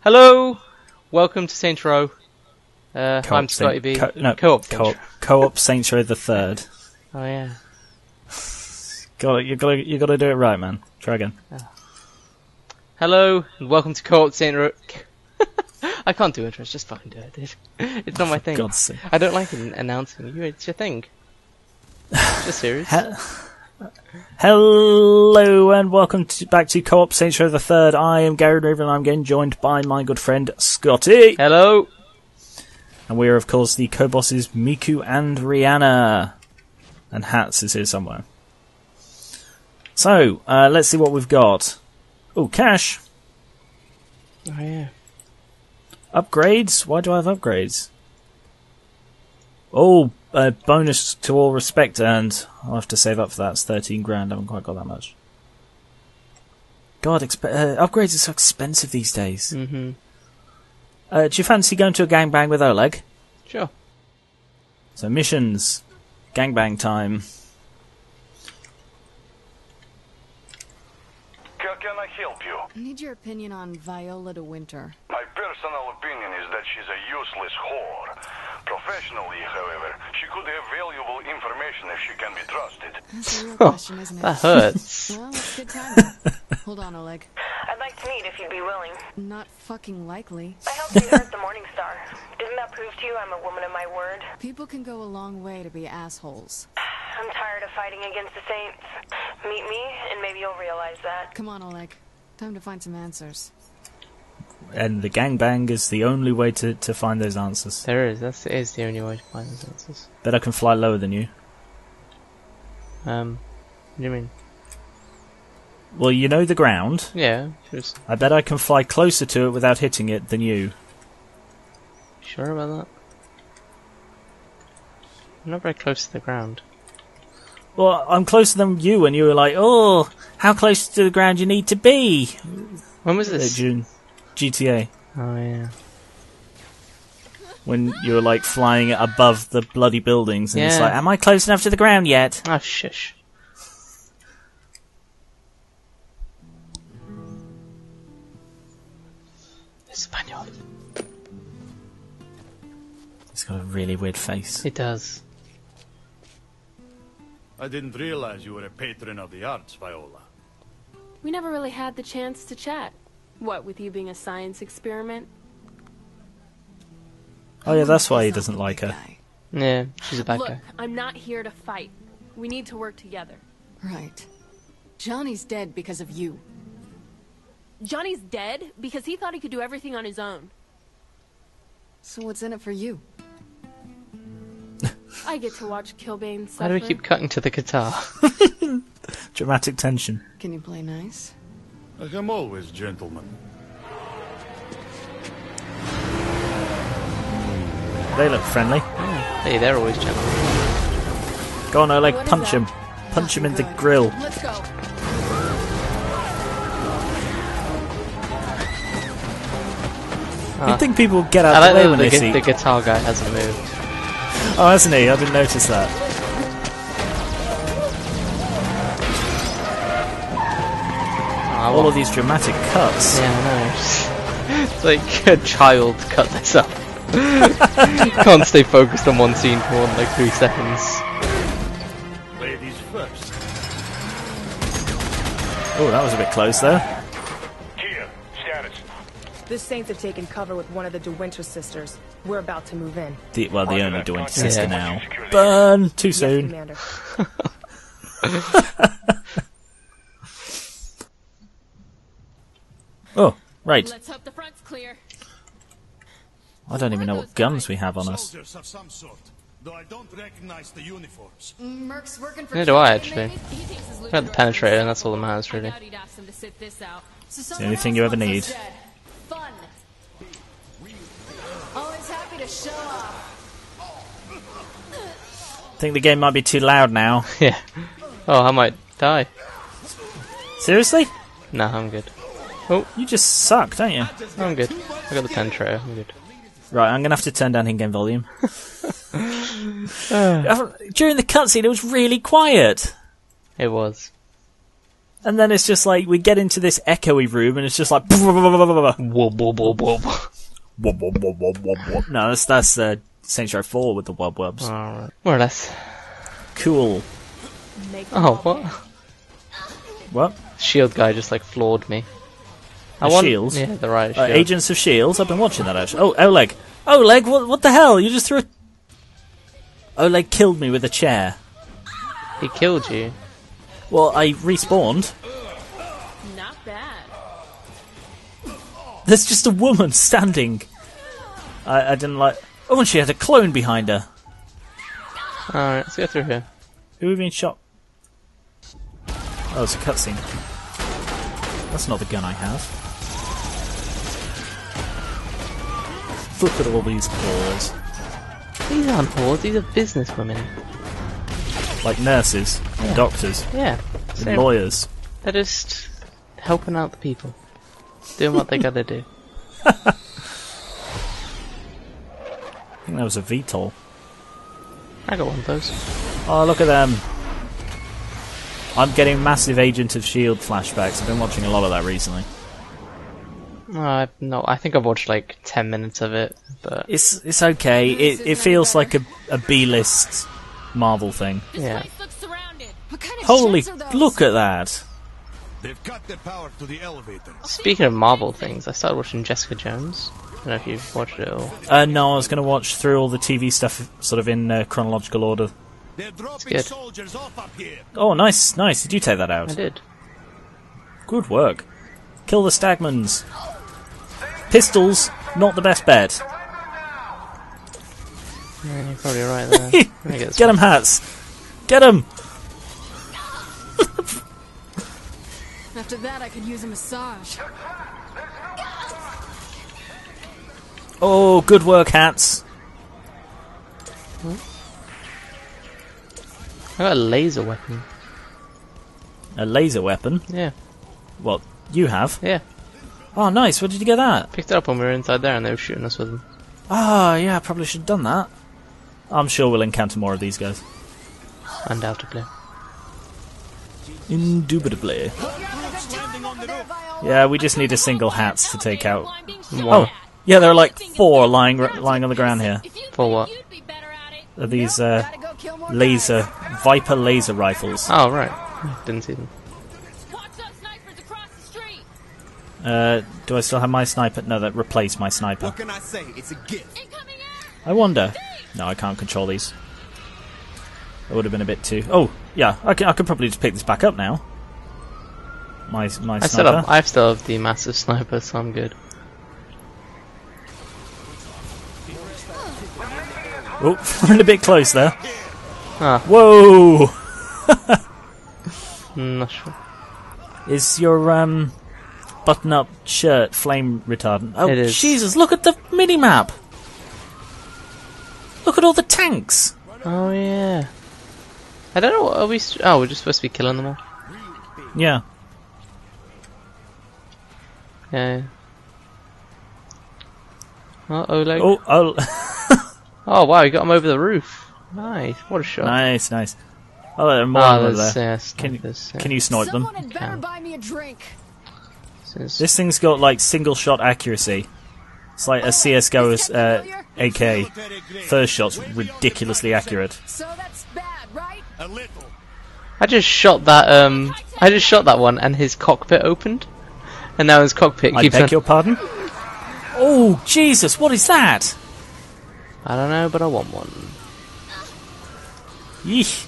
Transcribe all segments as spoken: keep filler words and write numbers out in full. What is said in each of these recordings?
Hello, welcome to Saints Row. Uh, Co-op I'm Scotty B. Co no, Co-op. Co-op. Co-op Saints Row the Third. Oh yeah. Got you. Got you. Got to do it right, man. Try again. Oh. Hello, and welcome to Co-op Saints Row. I can't do intros. Just fucking do it, dude. It's not my thing. God's sake. I don't like it, announcing you. It's your thing. It's just serious. Hello and welcome to, back to Co-op Saints Row the Third. I am Gary Raven and I'm getting joined by my good friend Scotty. Hello. And we are of course the co-bosses Miku and Rihanna. And Hats is here somewhere. So, uh, let's see what we've got. Oh, cash. Oh yeah. Upgrades? Why do I have upgrades? Oh, uh, bonus to all respect earned. I'll have to save up for that. It's thirteen grand. I haven't quite got that much. God, exp uh, upgrades are so expensive these days. Mm-hmm. Uh, do you fancy going to a gangbang with Oleg? Sure. So missions. Gangbang time. How can I help you? I need your opinion on Viola de Winter. My personal opinion is that she's a useless whore. Professionally, however, she could have valuable information if she can be trusted. That's a real question, isn't it? That hurts. Well, it's good timing. Hold on, Oleg. I'd like to meet if you'd be willing. Not fucking likely. I helped you hurt the Morning Star. Didn't that prove to you I'm a woman of my word? People can go a long way to be assholes. I'm tired of fighting against the Saints. Meet me, and maybe you'll realize that. Come on, Oleg. Time to find some answers. And the gangbang is the only way to, to find those answers. There is. That is the only way to find those answers. Bet I can fly lower than you. Um, what do you mean? Well, you know the ground. Yeah, just I bet I can fly closer to it without hitting it than you. sure about that? I'm not very close to the ground. Well, I'm closer than you when you were like, oh, how close to the ground you need to be? When was this? June. G T A. Oh yeah. When you were like flying above the bloody buildings and it's Yeah. like, am I close enough to the ground yet? Oh shush. Espanol. It's got a really weird face. It does. I didn't realize you were a patron of the arts, Viola. We never really had the chance to chat. What, with you being a science experiment? Oh yeah, that's why he doesn't like her. Yeah, she's a bad Look, guy. I'm not here to fight. We need to work together. Right. Johnny's dead because of you. Johnny's dead because he thought he could do everything on his own. So what's in it for you? I get to watch Kilbane suffer. Why do we keep cutting to the guitar? Dramatic tension. Can you play nice? I'm always gentleman. They look friendly. Oh, hey, they're always gentle. Go on, Oleg, What is punch that? him. Punch him in the Good. grill. Let's go. Ah. You'd think people would get I out like of the way that when the, they gu- see... the guitar guy hasn't moved. Oh, hasn't he? I didn't notice that. Oh, All of these dramatic cuts. Yeah, I know. It's like a child cut this up. Can't stay focused on one scene for more than like three seconds. Ladies first. Oh, that was a bit close though. Here, status. The Saints have taken cover with one of the De Winter sisters. We're about to move in. The, well, the only doing Yeah. sister now. Burn! Too Yes, soon. Commander. Oh, right. Let's hope the front's clear. I don't even know what guns we have on us. Soldiers of some sort, though I don't recognize the uniforms. Merc's working for Neither do I, Kilbane, actually. maybe? He thinks his We had the penetrator, and that's all that matters, really. I doubt he'd ask them to sit this out. So It's the only thing you ever need. Fun. Always happy to show off. I think the game might be too loud now. Yeah. Oh, I might die. Seriously? Nah, I'm good. You just suck, don't you? I'm good. I got the penetrator. I'm good. Right, I'm going to have to turn down in-game volume. During the cutscene, it was really quiet. It was. And then it's just like, we get into this echoey room, and it's just like... Wub, wub, wub, wub. Wub, wub, wub, wub, wub, wub. No, that's, that's uh, Saints Row four with the wub wubs. Alright. More or less. Cool. Oh, what? What? Shield guy just like floored me. I The want... shields? Yeah, the right Uh, shield. Agents of Shields. I've been watching that actually. Oh, Oleg. Oleg, what, what the hell? You just threw a... Oleg killed me with a chair. He killed you. Well, I respawned. Not bad. There's just a woman standing. I, I didn't like... Oh, and she had a clone behind her. Alright, let's go through here. Who have been shot? Oh, it's a cutscene. That's not the gun I have. Look at all these whores. These aren't whores, these are businesswomen. Like nurses, and Yeah. doctors, Yeah. and Same. lawyers. They're just helping out the people. Doing what they gotta do. I think that was a V TOL. I got one of those. Oh, look at them. I'm getting massive Agent of S H I E L D flashbacks. I've been watching a lot of that recently. Uh, no, I think I've watched like ten minutes of it, but It's it's okay. It it feels like a, a B-list Marvel thing. yeah. What kind of Holy, ships are those? look at that. They've cut the power to the elevator. Speaking of Marvel things, I started watching Jessica Jones. I don't know if you've watched it all. Uh, no, I was going to watch through all the T V stuff sort of in uh, chronological order. They're dropping good. soldiers off up here. Oh, nice, nice. Did you take that I out? did. Good work. Kill the Stagmans. Pistols, not the best bet. Yeah, you're probably right there. Let me get this Get one. them, Hats. Get them. After that, I could use a massage. Oh, good work, Hats. I got a laser weapon. A laser weapon. Yeah, Well, you have. yeah. Oh, nice. Where did you get that? Picked it up when we were inside there and they were shooting us with them. Ah, yeah, I probably should have done that. I'm sure we'll encounter more of these guys. Undoubtedly. Indubitably. Yeah, we just need a single Hats to take out. One. Oh, yeah, there are like four lying lying on the ground here. For what? Are these uh, laser Viper laser rifles? Oh, right. Didn't see them. Uh, do I still have my sniper? No, that replaced my sniper. What can I say? It's a gift. I wonder. No, I can't control these. That would have been a bit too. Oh, yeah, I, can, I could probably just pick this back up now. My my I sniper. still have, I still have the massive sniper, so I'm good. Oh, we're a bit close there. Ah, Whoa! I'm not sure. Is your um button-up shirt flame retardant? Oh, It is. Jesus! Look at the mini-map. Look at all the tanks. Oh, yeah. I don't know, what are we... St oh, we're just supposed to be killing them all? Yeah. Yeah. Oh, Oleg. Oh, oh. Oh, wow, you got him over the roof. Nice, what a shot. Nice, nice. Oh, there are more Ah, over there's, there. yeah, Can you, snipers, yeah. can you snipe them? Someone had better Can. buy me a drink. This is- This thing's got like single shot accuracy. It's like a C S G O uh, A K. First shot's ridiculously accurate. So that's bad, right? A little. I just shot that, um... I just shot that one and his cockpit opened. And now his cockpit I keeps beg on... your pardon? Oh, Jesus, what is that? I don't know, but I want one. Yeesh.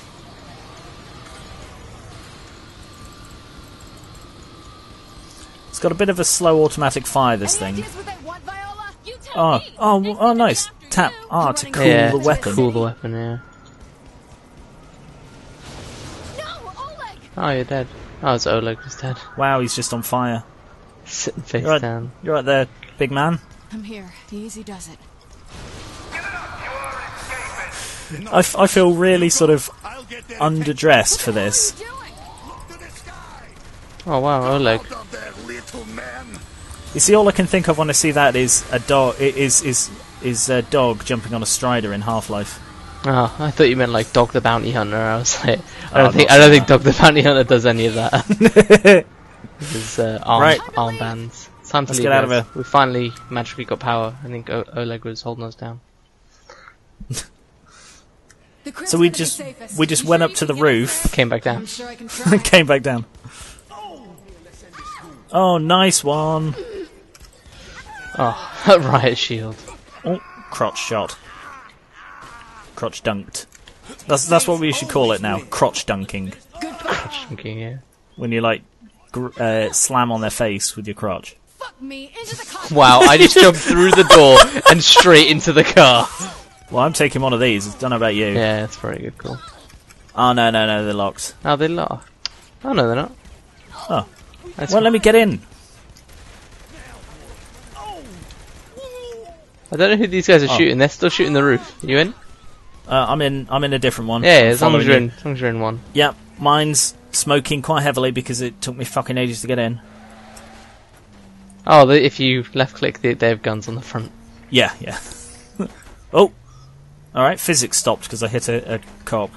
It's got a bit of a slow automatic fire, this Any thing. ideas what they want, Viola? Oh, oh, oh, nice. Tap R to cool yeah, the to weapon. cool the weapon, yeah. No, Oleg! Oh, you're dead. Oh, it's Oleg who's dead. Wow, he's just on fire. Sitting face You're right, down. you're right there, big man. I'm here. Easy does it. I, f I feel really sort of I'll get there. underdressed for this. What are you doing? Look to the sky. Oh, wow, Oleg. Out of there, little man. You see, all I can think of when I see that is a dog. Is is is a dog jumping on a Strider in Half-Life. Oh, I thought you meant like Dog the Bounty Hunter. I was like, I Oh, don't think not I don't so think Dog the Bounty Hunter does any of that. His uh, arm Right. armbands. It's time to Let's leave, get out of guys. here. We finally magically got power. I think o Oleg was holding us down. The crib's So we gonna be just safest. we just You went sure up you to the can get roof, there? Came back down. I'm sure I can try. came back down. Oh, nice one. Oh, riot shield. Oh, crotch shot. Crotch dunked. That's that's what we should call it now. Crotch dunking. Thinking, yeah. When you like gr uh, slam on their face with your crotch. Fuck me into the car. Wow, I just jumped through the door and straight into the car. Well, I'm taking one of these. I don't know about you. Yeah, that's very good. Cool. Oh no no no, they're locked. Oh, they're locked. Oh no, they're not. Oh, That's well, let me get in. I don't know who these guys are Oh. shooting. They're still shooting the roof. You in? Uh, I'm in. I'm in a different one. Yeah, I'm as long as following you're you. in. As long as you're in one. Yep, mine's smoking quite heavily because it took me fucking ages to get in. Oh, they, if you left click, they, they have guns on the front. Yeah, yeah. Oh, all right. Physics stopped because I hit a, a Co-op.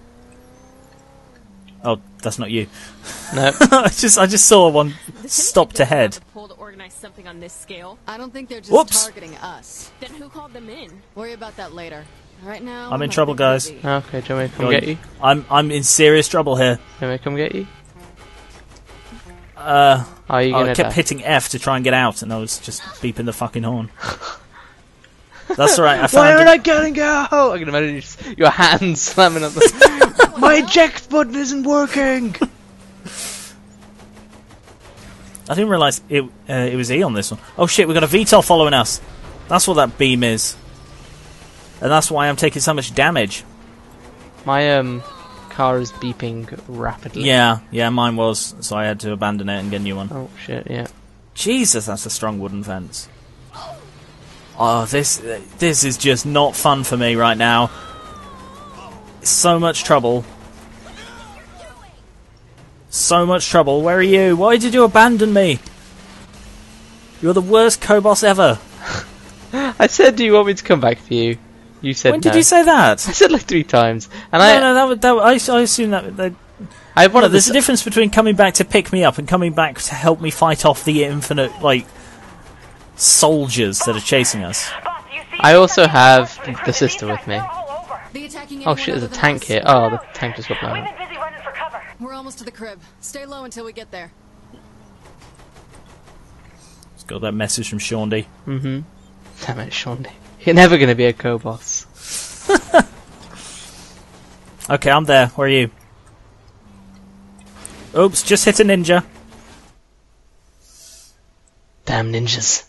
Oh, that's not you. No. I just I just saw one stop to head. Pull to organize something on this scale. I don't think they're just Whoops. targeting us. Then who called them in? Worry about that later. Right now, I'm in a trouble, bit guys. busy. Okay, do you want me to come Going- get you? I'm I'm in serious trouble here. Do you want me to come get you? Uh, Are you I gonna kept die? hitting F to try and get out, and I was just beeping the fucking horn. That's alright. I Why found. aren't a- I getting out? I can imagine you just, your hands slamming on the. My eject button isn't working. I didn't realise it. Uh, it was E on this one. Oh shit! We got a V TOL following us. That's what that beam is, and that's why I'm taking so much damage. My um car is beeping rapidly. Yeah, yeah, mine was, so I had to abandon it and get a new one. Oh shit! Yeah. Jesus, that's a strong wooden fence. Oh, this this is just not fun for me right now. So much trouble. So much trouble. Where are you? Why did you abandon me? You're the worst co-boss ever. I said, do you want me to come back for you? You said When no. did you say that? I said like three times, and No, I no, that, would- that, would- I, I assume that... that I wanted no, there's this. a difference between coming back to pick me up and coming back to help me fight off the infinite, like, soldiers that are chasing us. Boss, you see I also have It's the sister with me. all over. The attacking Oh anyone shit! There's a other than tank us. here. Oh, the tank just got blown We've up. been busy running for cover. We're almost to the crib. Stay low until we get there. It's got that message from Shaundy. Mm-hmm. Damn it, Shaundy. You're never gonna be a co-boss. Okay, I'm there. Where are you? Oops, just hit a ninja. Damn ninjas.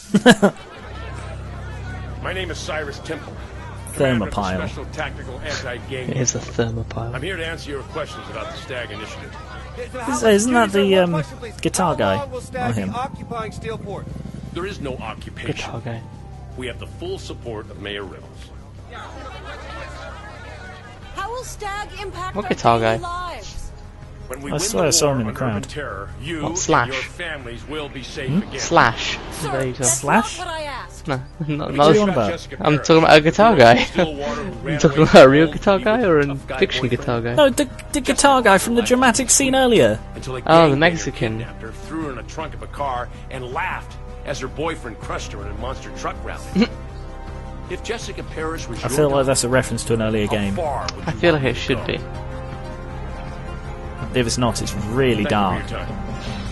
My name is Cyrus Temple, commander of the Thermopile. Special Tactical Anti-Gang. Here's a I'm thermopile. here to answer your questions about the STAG initiative. Is- Isn't that the um, guitar guy? Not him. Occupying Steelport. There is no occupation. Guitar guy. We have the full support of Mayor Reynolds. How will STAG impact What guitar guy? lives? When we I win swear the I saw war him in the on crowd. urban terror, you What, and Slash? your families will be safe Hmm? again. Slash. Sir, There you go. that's Slash? not what I asked. No, not, What not are you on about? Jessica I'm Parrish, talking about a guitar guy. Stillwater, who ran I'm talking away about a from real home, guitar guy or a tough guy fiction boyfriend, guitar guy? No, the, the guitar guy from the dramatic scene earlier. until a Oh, gang the leader Mexican. kidnapped her, threw her in the trunk of a car, and laughed as her boyfriend crushed her in a monster truck rally. If Jessica Parrish was I your feel like daughter, that's a reference to an earlier how game. far would I you feel want like it to should go? be. If it's not, it's really Thank dark. you for your time.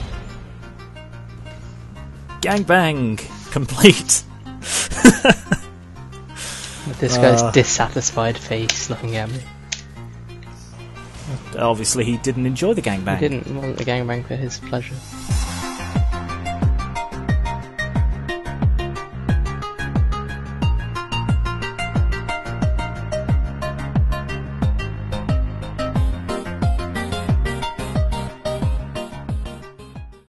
Gangbang complete. With this guy's Uh. dissatisfied face looking at me. Obviously, he didn't enjoy the gangbang. He didn't want the gangbang for his pleasure.